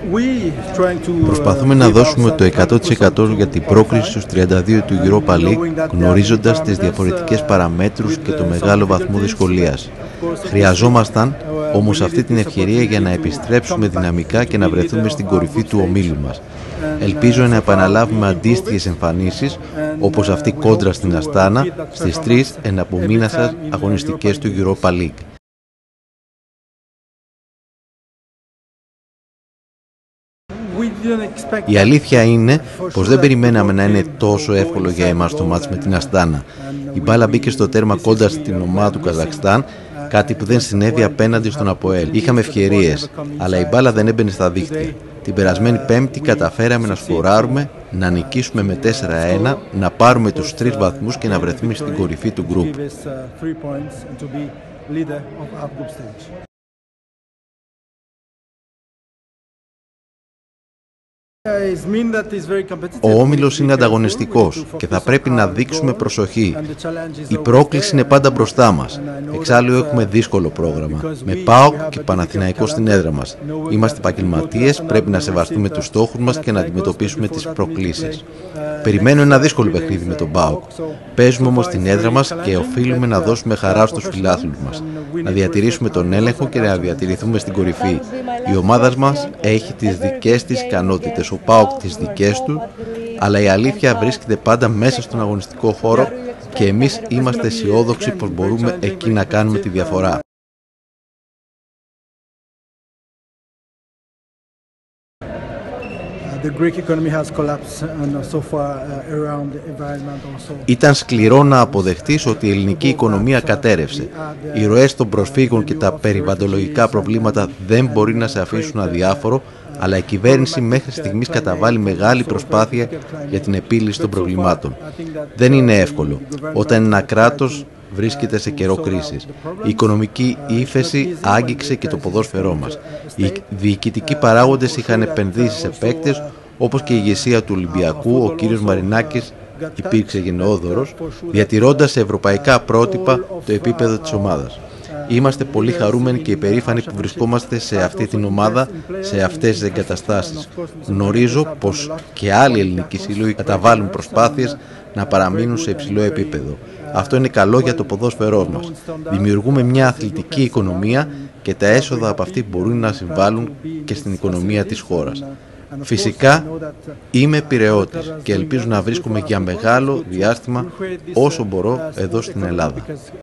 Προσπαθούμε να δώσουμε το 100% για την πρόκριση στους 32 του Europa League, γνωρίζοντας τις διαφορετικές παραμέτρους και το μεγάλο βαθμό δυσκολίας. Χρειαζόμασταν όμως αυτή την ευκαιρία για να επιστρέψουμε δυναμικά και να βρεθούμε στην κορυφή του ομίλου μας. Ελπίζω να επαναλάβουμε αντίστοιχες εμφανίσεις όπως αυτή κόντρα στην Αστάνα στις 3 εναπομείνασες αγωνιστικές του Europa League. Η αλήθεια είναι πως δεν περιμέναμε να είναι τόσο εύκολο για εμάς το μάτς με την Αστάνα. Η μπάλα μπήκε στο τέρμα κοντά στην ομάδα του Καζακστάν, κάτι που δεν συνέβη απέναντι στον ΑΠΟΕΛ. Είχαμε ευκαιρίες, αλλά η μπάλα δεν έμπαινε στα δίχτυα. Την περασμένη Πέμπτη καταφέραμε να σκοράρουμε, να νικήσουμε με 4-1, να πάρουμε τους 3 βαθμούς και να βρεθούμε στην κορυφή του γκρουπ. Ο όμιλος είναι ανταγωνιστικός και θα πρέπει να δείξουμε προσοχή. Η πρόκληση είναι πάντα μπροστά μας. Εξάλλου έχουμε δύσκολο πρόγραμμα, με ΠΑΟΚ και Παναθηναϊκό στην έδρα μας. Είμαστε επαγγελματίες, πρέπει να σεβαστούμε τους στόχους μας και να αντιμετωπίσουμε τις προκλήσεις. Περιμένω ένα δύσκολο παιχνίδι με τον ΠΑΟΚ. Παίζουμε όμως στην έδρα μας και οφείλουμε να δώσουμε χαρά στους φιλάθλους μας. Να διατηρήσουμε τον έλεγχο και να διατηρηθούμε στην κορυφή. Η ομάδα μας έχει τις δικές της ικανότητες, ο ΠΑΟΚ τις δικές του, αλλά η αλήθεια βρίσκεται πάντα μέσα στον αγωνιστικό χώρο και εμείς είμαστε αισιόδοξοι πως μπορούμε εκεί να κάνουμε τη διαφορά. Ήταν σκληρό να αποδεχτείς ότι η ελληνική οικονομία κατέρρευσε. Οι ροές των προσφύγων και τα περιβαλλοντολογικά προβλήματα δεν μπορεί να σε αφήσουν αδιάφορο, αλλά η κυβέρνηση μέχρι στιγμής καταβάλει μεγάλη προσπάθεια για την επίλυση των προβλημάτων. Δεν είναι εύκολο όταν ένα κράτος βρίσκεται σε καιρό κρίσης. Η οικονομική ύφεση άγγιξε και το ποδόσφαιρό μας. Οι διοικητικοί παράγοντες είχαν επενδύσει σε παίκτες, όπως και η ηγεσία του Ολυμπιακού, ο κύριος Μαρινάκης υπήρξε γενναιόδωρος, διατηρώντας σε ευρωπαϊκά πρότυπα το επίπεδο της ομάδας. Είμαστε πολύ χαρούμενοι και υπερήφανοι που βρισκόμαστε σε αυτή την ομάδα, σε αυτές τις εγκαταστάσεις. Γνωρίζω πως και άλλοι ελληνικοί σύλλογοι καταβάλουν προσπάθειες να παραμείνουν σε υψηλό επίπεδο. Αυτό είναι καλό για το ποδόσφαιρό μας. Δημιουργούμε μια αθλητική οικονομία και τα έσοδα από αυτή μπορούν να συμβάλλουν και στην οικονομία της χώρας. Φυσικά είμαι Πειραιώτης και ελπίζω να βρίσκομαι για μεγάλο διάστημα όσο μπορώ εδώ στην Ελλάδα.